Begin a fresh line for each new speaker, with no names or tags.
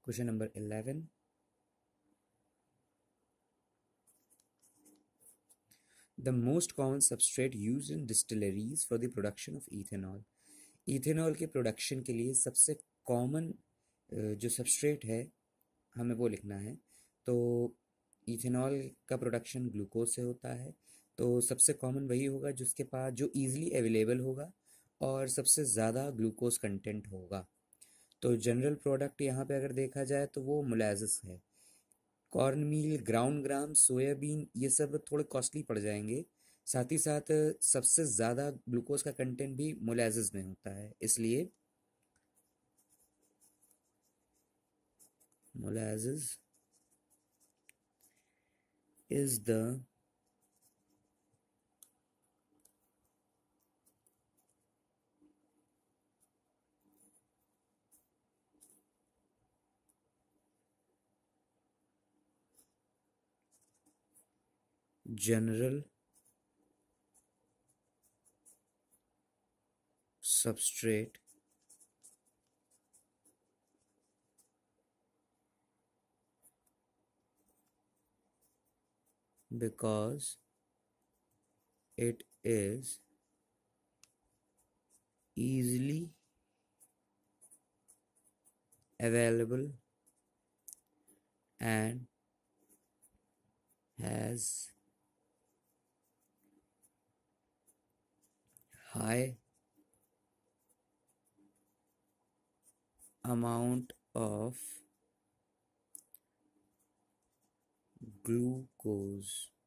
Question number 11. The most common substrate used in distilleries for the production of ethanol. Ethanol के production के लिए सबसे common जो substrate है हमें वो लिखना है। तो इथेनॉल का प्रोडक्शन ग्लूकोज से होता है, तो सबसे कॉमन वही होगा जिसके पास जो इजीली अवेलेबल होगा और सबसे ज़्यादा ग्लूकोज कंटेंट होगा। तो जनरल प्रोडक्ट यहाँ पे अगर देखा जाए तो वो मोलासेस है। Corn meal, ground gram, soybean ये सब थोड़े कॉस्टली पड़ जाएंगे। साथ ही साथ सबसे ज़्यादा ग्लूकोज का कंटेंट भी मोलासेस में होता है, इसलिए molasses is the general substrate because it is easily available and has high amount of glucose.